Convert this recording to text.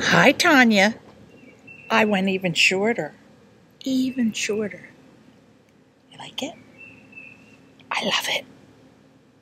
Hi, Tanya. I went even shorter. Even shorter. You like it? I love it.